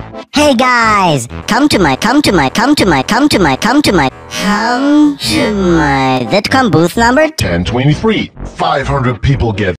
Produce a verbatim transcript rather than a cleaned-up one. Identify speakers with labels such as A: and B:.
A: Hey guys, come to my, come to my, come to my, come to my, come to my, come to my VidCon booth number
B: ten twenty-three. five hundred people get